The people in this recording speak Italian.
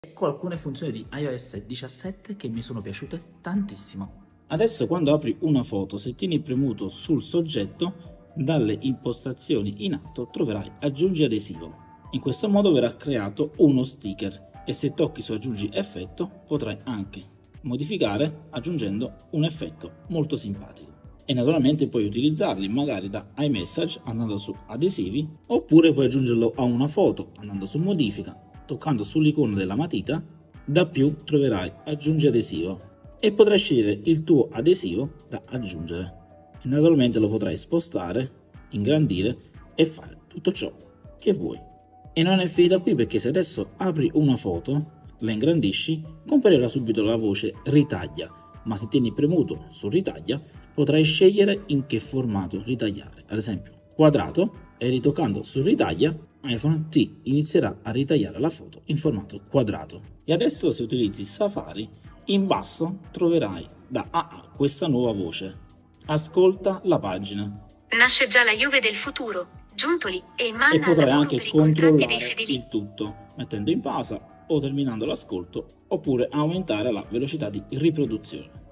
Ecco alcune funzioni di iOS 17 che mi sono piaciute tantissimo. Adesso quando apri una foto, se tieni premuto sul soggetto, dalle impostazioni in alto troverai aggiungi adesivo. In questo modo verrà creato uno sticker e se tocchi su aggiungi effetto potrai anche modificare aggiungendo un effetto molto simpatico. E naturalmente puoi utilizzarli magari da iMessage andando su adesivi oppure puoi aggiungerlo a una foto andando su modifica, toccando sull'icona della matita, da più troverai aggiungi adesivo e potrai scegliere il tuo adesivo da aggiungere e naturalmente lo potrai spostare, ingrandire e fare tutto ciò che vuoi. E non è finita qui, perché se adesso apri una foto, la ingrandisci, comparirà subito la voce ritaglia, ma se tieni premuto su ritaglia potrai scegliere in che formato ritagliare, ad esempio quadrato, e ritoccando su ritaglia iPhone ti inizierà a ritagliare la foto in formato quadrato. E adesso se utilizzi Safari, in basso troverai da AA questa nuova voce: ascolta la pagina. Nasce già la Juve del futuro, Giuntoli e Manna E al potrai lavoro anche per i contratti dei controllare fedeli. il tutto mettendo in pausa o terminando l'ascolto, oppure aumentare la velocità di riproduzione.